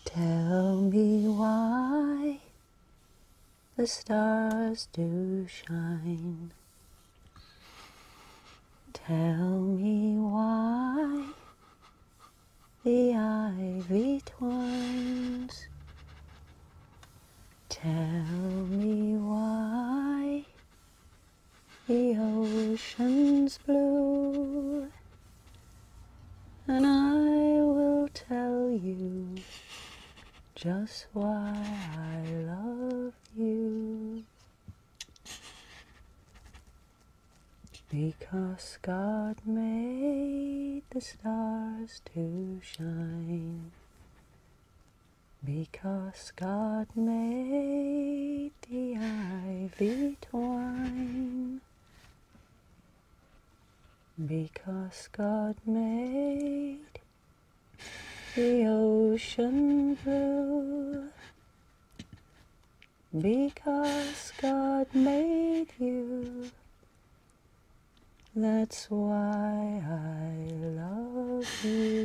Tell me why the stars do shine. Tell me why the ivy twines. Tell me why the ocean's blue, and I will tell you just why I love you. Because God made the stars to shine. Because God made the ivy twine. Because God made the ocean blue. Because God made you. That's why I love you.